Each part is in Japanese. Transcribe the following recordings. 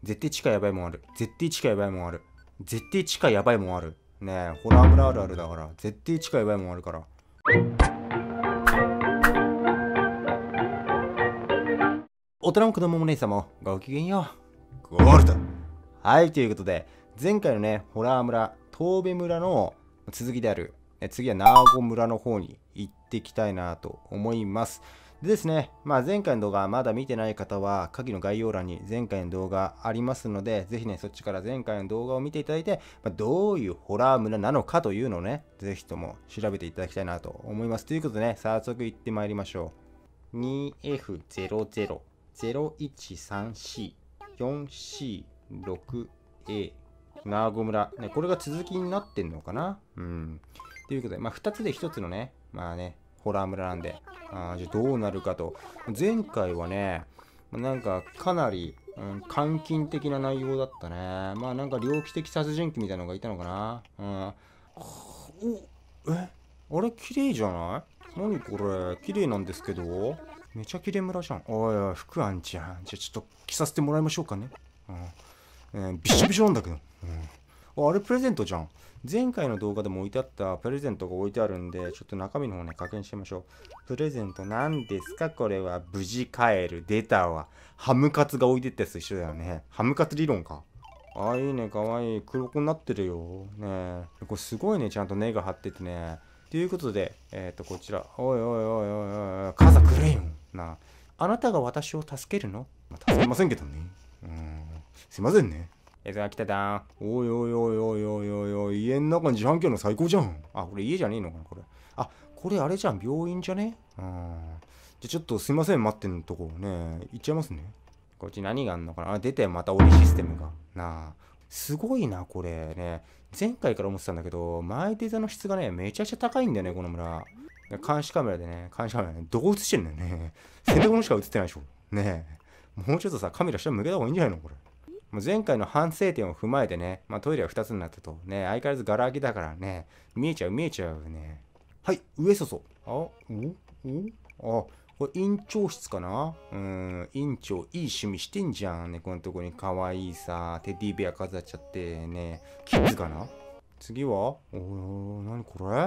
絶対地下やばいもんある。絶対地下やばいもんある。絶対地下やばいもんある。ねえ、ホラー村あるあるだから、絶対地下やばいもんあるから。大人も子供も姉さんもごきげんよう。ゴールド。はい、ということで、前回のね、ホラー村、東部村の続きである、次はナーゴ村の方に行ってきたいなと思います。でですね、前回の動画まだ見てない方は、下記の概要欄に前回の動画ありますので、ぜひね、そっちから前回の動画を見ていただいて、どういうホラー村なのかというのをね、ぜひとも調べていただきたいなと思います。ということでね、早速行ってまいりましょう。2F00 0134C4C6A ナーゴ村、ね、これが続きになってんのかな。ということで、2つで1つのね、ホラー村なんで、じゃあどうなるかと。前回はね、なんかかなり、監禁的な内容だったね。なんか猟奇的殺人鬼みたいなのがいたのかな。あれ綺麗じゃない？何これ綺麗なんですけど。めちゃ綺麗村じゃん。おいおい、服あんちゃん。じゃあちょっと着させてもらいましょうかね。びしょびしょなんだけど。あれプレゼントじゃん。前回の動画でも置いてあったプレゼントが置いてあるんで、ちょっと中身の方ね、確認してみましょう。プレゼント何ですかこれは。無事帰る。出たわ。ハムカツが置いてったやつ一緒だよね。ハムカツ理論か。いいね、かわいい。黒子になってるよ。ねえ。これすごいね、ちゃんと根が張っててね。ということで、こちら。おいおいおいおいおい、傘くれよ。なあ。あなたが私を助けるの？助けませんけどね。すいませんね。来ただー。おいおいおいおいおいおいおい、家の中に自販機あるの最高じゃん。これ家じゃねえのかなこれ。これあれじゃん、病院じゃね？じゃあちょっとすいません、待ってんとこね。行っちゃいますね。こっち何があんのかな。出てまたオリシステムが。すごいな、これね。前回から思ってたんだけど、前デザの質がね、めちゃくちゃ高いんだよね、この村。監視カメラでね、どこ映してんのよね。洗濯物しか映ってないでしょ。ねえ。もうちょっとさ、カメラ下向けた方がいいんじゃないのこれ。前回の反省点を踏まえてね、トイレは2つになったと。ね、相変わらずガラ空きだからね、見えちゃうね。はい、上そそ。これ院長室かな。院長、いい趣味してんじゃん。ね、このとこに可愛いさ、テディベア飾っちゃってね。キッズかな。次は何これ。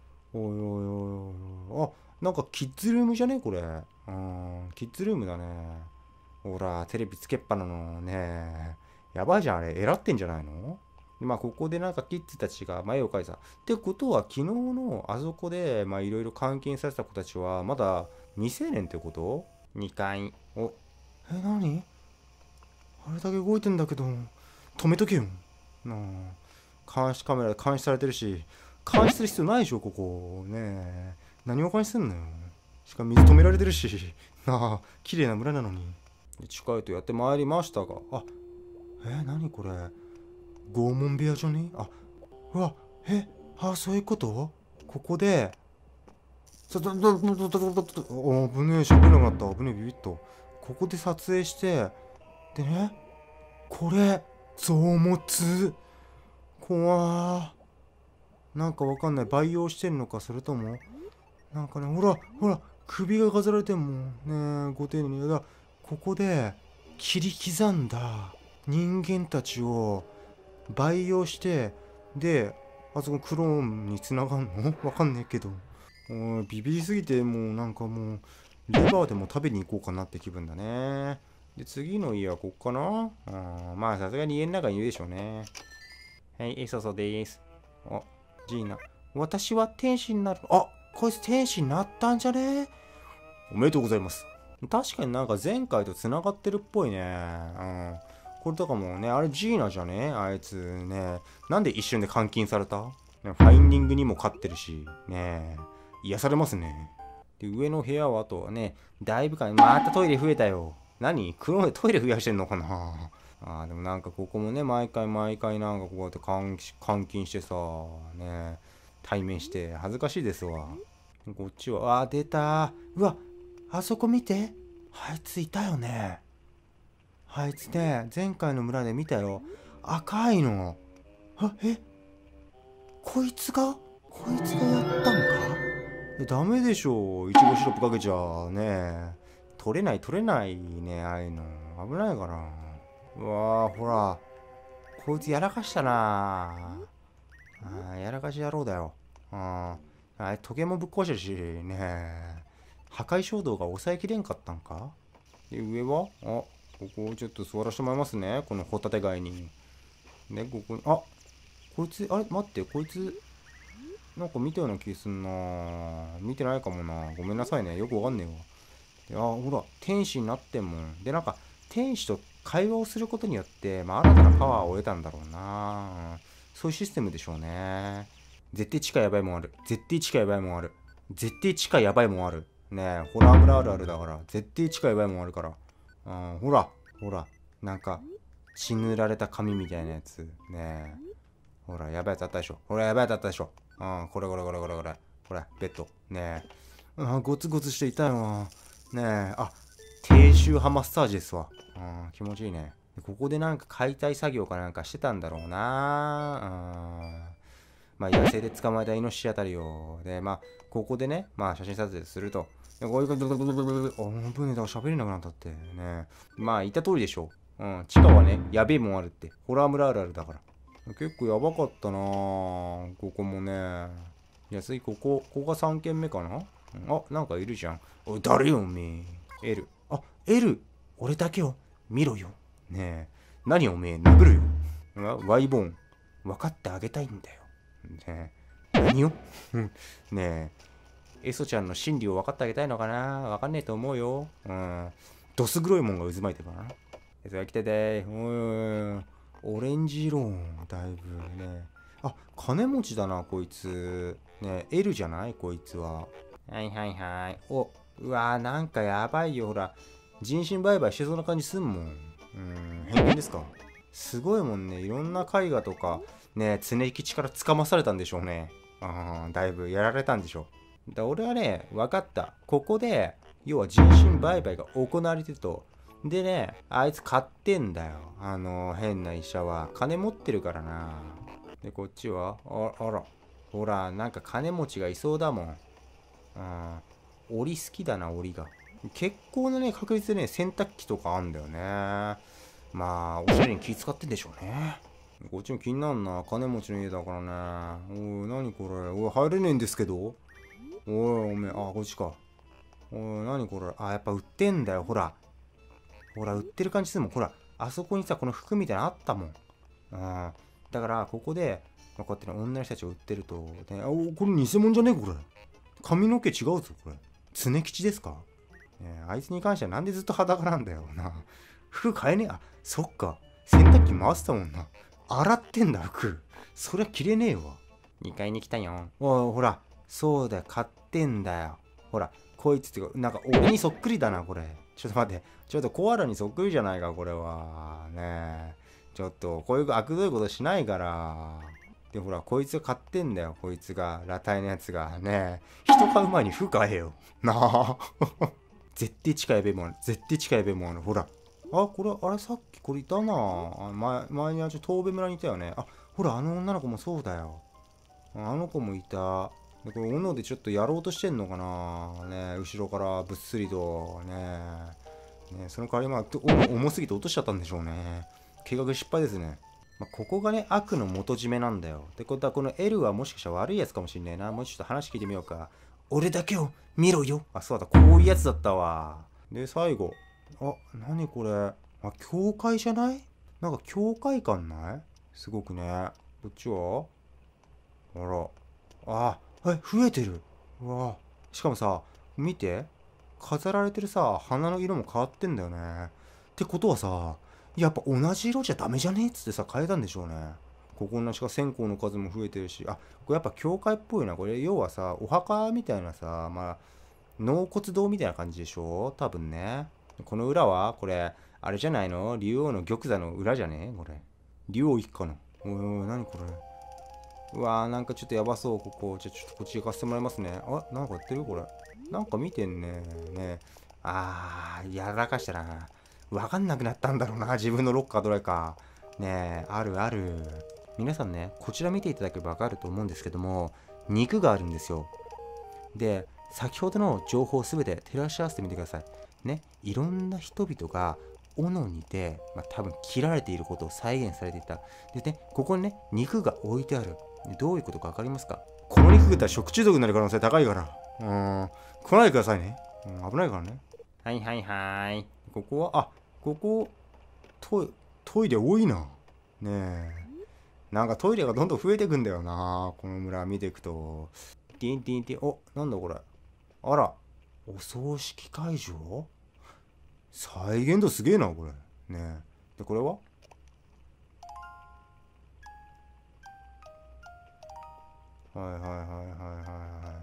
なんかキッズルームじゃねこれ。キッズルームだね。ほら、テレビつけっぱなのね。やばいじゃん、あれ。偉ってんじゃないの？ここでなんかキッズたちが絵を描いた。ってことは、昨日のあそこで、いろいろ監禁された子たちは、まだ未成年ってこと？ 2 階。何？あれだけ動いてんだけど、止めとけよ。監視カメラで監視されてるし、監視する必要ないでしょ、ここ。ねえ。何を監視すんのよ。しかも水止められてるし。綺麗な村なのに。近いとやってまいりましたが。何これ。拷問部屋じゃね？そういうこと？ここで、危ねえ、しゃべれなくなった。危ねえ、ビビッと。ここで撮影して、でね、これ、臓物。怖ー。なんかわかんない。培養してんのか、それとも、なんかね、ほら、首が飾られてんもん。ねえ、ご丁寧に。ここで、切り刻んだ人間たちを培養して、で、あそこクローンに繋がんの？わかんねえけど。ビビりすぎて、もうなんかもう、レバーでも食べに行こうかなって気分だね。で、次の家はこっかな。さすがに家の中にいるでしょうね。はい、そうです。ジーナ。私は天使になる。こいつ天使になったんじゃね？おめでとうございます。確かになんか前回と繋がってるっぽいね。これとかもね、あれジーナじゃね？あいつね。なんで一瞬で監禁された？ファインディングにも勝ってるし。ね癒されますね。で、上の部屋はあとはね、だいぶまたトイレ増えたよ。何？黒でトイレ増やしてんのかな？でもなんかここもね、毎回なんかこうやって監禁してさ、ね対面して恥ずかしいですわ。こっちは、出た。うわ、あそこ見て。あいついたよね。あいつね、前回の村で見たよ。赤いの。こいつがやったんか？ダメでしょ。いちごシロップかけちゃね。取れないね、ああいうの。危ないから。 うわー、ほら。こいつやらかしたなー。やらかし野郎だよ。時計もぶっ壊してるし、ねえ。破壊衝動が抑えきれんかったんか。で、上はここちょっと座らせてもらいますね。このホタテ貝に。ね、ここに、こいつ、あれ待って、こいつ、なんか見たような気すんな。見てないかもな。ごめんなさいね。よくわかんねえわ。ほら、天使になってんもん。で、なんか、天使と会話をすることによって、新たなパワーを得たんだろうな。そういうシステムでしょうね。絶対地下やばいもんある。絶対地下やばいもんある。絶対地下やばいもんある。ねえ、ホラー村あるあるだから、絶対地下やばいもんあるから。ほら、ほら、なんか、血塗られた紙みたいなやつ。ねえ。ほら、やばいやつあったでしょ。ほら、やばいやつあったでしょ。これこれこれこれこれ。これ、ベッド。ねえ。ゴツゴツして痛いわ。ねえ。低周波マッサージですわ。気持ちいいね。ここでなんか解体作業かなんかしてたんだろうな。まあ、野生で捕まえたイノシシあたりを。で、まあ、ここでね、まあ、写真撮影すると。こういうこと、危ねえ、だから喋れなくなったってね。まあ、言った通りでしょ。地下はね、やべえもんあるって。ホラー村あるあるだから。結構やばかったなぁ。ここもね。次、ここが3軒目かな。なんかいるじゃん。おい、誰よ、おめえ。L。L。俺だけを見ろよ。ねえ。何おめえ、殴るよ。Y ボーン。分かってあげたいんだよ。ねえ。何よねえ。エソちゃんの心理を分かってあげたいのかな。分かんねえと思うよ。どす黒いもんが渦巻いてるかな。来ててー。オレンジ色だいぶね。金持ちだな、こいつ。ね、L じゃないこいつは。はいはいはい。うわー、なんかやばいよ、ほら。人身売買してそうな感じすんもん。偏見ですか。すごいもんね。いろんな絵画とか、ね、常吉からつかまされたんでしょうね。だいぶやられたんでしょう。俺はね、分かった。ここで、要は人身売買が行われてると。でね、あいつ買ってんだよ。変な医者は。金持ってるからな。で、こっちはあら。ほら、なんか金持ちがいそうだもん。檻好きだな、檻が。結構なね、確率でね、洗濯機とかあんだよね。まあ、おしゃれに気使ってんでしょうね。こっちも気になるな。金持ちの家だからね。おい、何これ。おい、入れねえんですけど。おい、おめえ、こっちか。おい、何これ。やっぱ売ってんだよ、ほら。ほら、売ってる感じするもん。ほら、あそこにさ、この服みたいなのあったもん。だから、ここで、こうやってね、女の人たちを売ってると、ね、これ偽物じゃねえこれ。髪の毛違うぞ、これ。常吉ですか、あいつに関してはなんでずっと裸なんだよな。服買えねえ。そっか。洗濯機回したもんな。洗ってんだ、服。そりゃ着れねえわ。2階に来たよ。ほら。そうだよ、買ってんだよ。ほら、こいつってか、なんか俺にそっくりだな、これ。ちょっと待って。ちょっとコアラにそっくりじゃないか、これは。ねえ。ちょっと、こういう悪どいことしないから。で、ほら、こいつが買ってんだよ、こいつが。裸体のやつが。ねえ。人買う前に服買えよ。なあ。絶対近いべもある。絶対近いべもある。ほら。これ、あれさっきこれいたな。前に東部村にいたよね。ほら、あの女の子もそうだよ。あの子もいた。で、これ、斧でちょっとやろうとしてんのかな。ね、後ろからぶっすりと。ね、その代わり、斧重すぎて落としちゃったんでしょうね。計画失敗ですね。ここがね、悪の元締めなんだよ。ってことは、この L はもしかしたら悪いやつかもしんないな。もうちょっと話聞いてみようか。俺だけを見ろよ。そうだ、こういうやつだったわ。で、最後。何これ。教会じゃない？なんか教会感ない？すごくね。こっちは増えてる。うわ。しかもさ、見て。飾られてるさ、花の色も変わってんだよね。ってことはさ、やっぱ同じ色じゃダメじゃねえっつってさ、変えたんでしょうね。ここの地下線香の数も増えてるし、これやっぱ教会っぽいな。これ要はさ、お墓みたいなさ、納骨堂みたいな感じでしょ多分ね。この裏はこれ、あれじゃないの？竜王の玉座の裏じゃねこれ。竜王一家の。おい、何これ。うわー、なんかちょっとやばそう、ここ。ちょっとこっち行かせてもらいますね。なんかやってるこれ。なんか見てんね。やらかしたな。わかんなくなったんだろうな。自分のロッカーどれか。あるある。皆さんね、こちら見ていただければわかると思うんですけども、肉があるんですよ。で、先ほどの情報をすべて照らし合わせてみてください。ね、いろんな人々が斧にて、多分切られていることを再現されていた。でね、ここにね、肉が置いてある。どういうことか分かりますか？この肉食ったら食中毒になる可能性高いから。来ないでくださいね。危ないからね。はいはいはい。ここは、ここ、トイレ多いな。ねえ。なんかトイレがどんどん増えてくんだよな。この村見ていくと。ティンティンティン。お、なんだこれ。あら、お葬式会場？再現度すげえな、これ。ねえ。で、これははいはいはいはいはいはい。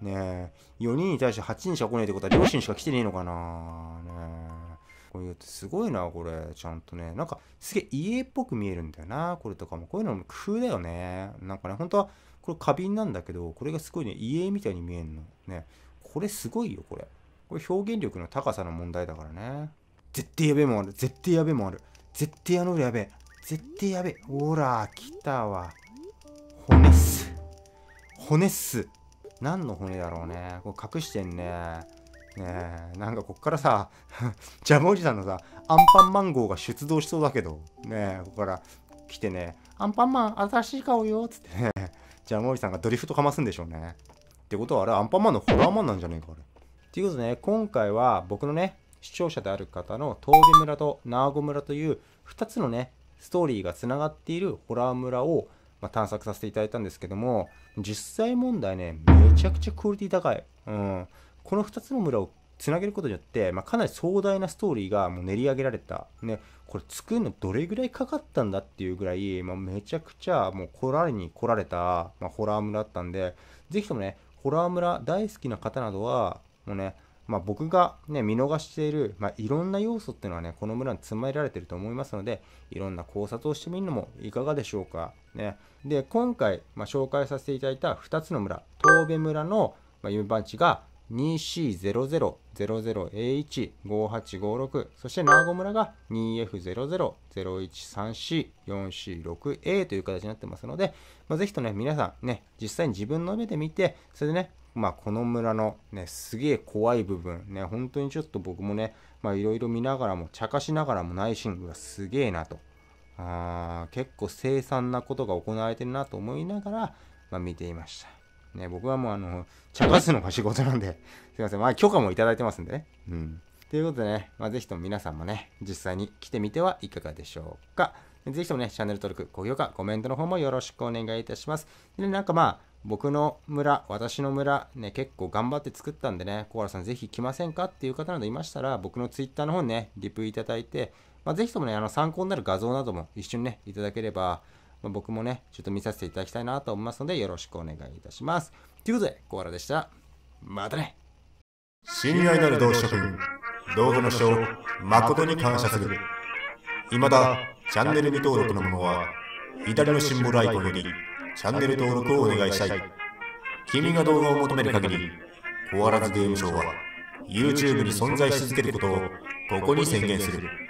ねえ。4人に対して8人しか来ないってことは両親しか来てねえのかな。ねえ。こういうってすごいな、これ。ちゃんとね。なんか、すげえ家っぽく見えるんだよな。これとかも。こういうのも工夫だよね。なんかね、本当は、これ花瓶なんだけど、これがすごいね、家みたいに見えるの。ね。これすごいよ、これ。これ表現力の高さの問題だからね。絶対やべえもんある。絶対やべえもんある。絶対あの裏やべえ。絶対やべえ。ほら、来たわ。骨っす。骨っす。何の骨だろうね。これ隠してんね。ねえ、なんかこっからさ、ジャムおじさんのさ、アンパンマン号が出動しそうだけど、ねえ、ここから来てね、アンパンマン新しい顔よっつってね、ジャムおじさんがドリフトかますんでしょうね。ってことはあれ、アンパンマンのホラーマンなんじゃねえか、あれ。っていうことでね、今回は僕のね、視聴者である方の峠村とナーゴ村という2つのね、ストーリーがつながっているホラー村を、探索させていただいたんですけども、実際問題ね、めちゃくちゃクオリティ高い。この2つの村をつなげることによって、かなり壮大なストーリーがもう練り上げられた。ね、これ作るのどれぐらいかかったんだっていうぐらい、めちゃくちゃもう来られた、ホラー村だったんで、ぜひともね、ホラー村大好きな方などは、もうね、僕がね、見逃している、いろんな要素っていうのはね、この村に詰まられてると思いますので、いろんな考察をしてみるのもいかがでしょうか。ね。で、今回、紹介させていただいた2つの村、峠村の、郵便番地が 240000A15856、そしてナーゴ村が 2F0001344464A という形になってますので、ぜひとね、皆さんね、実際に自分の目で見て、それでね、この村のね、すげえ怖い部分、ね、本当にちょっと僕もね、いろいろ見ながらも、茶化しながらも内心、すげえなと。結構凄惨なことが行われてるなと思いながら、見ていました。ね、僕はもう茶化すのが仕事なんで、すいません。許可もいただいてますんでね。ということでね、ぜひとも皆さんもね、実際に来てみてはいかがでしょうか。ぜひともね、チャンネル登録、高評価、コメントの方もよろしくお願いいたします。で、僕の村、私の村、ね、結構頑張って作ったんでね、コアラさんぜひ来ませんかっていう方などいましたら、僕のツイッターの方にね、リプいただいて、ぜひともね、参考になる画像なども一緒にね、いただければ、僕もね、ちょっと見させていただきたいなと思いますので、よろしくお願いいたします。ということで、コアラでした。またね。 親愛なる同志諸君、動画の視聴、誠に感謝する。未だ、チャンネル未登録の者は、左のシンボルアイコンより、チャンネル登録をお願いしたい。君が動画を求める限り、コアラズゲームショウは YouTube に存在し続けることをここに宣言する。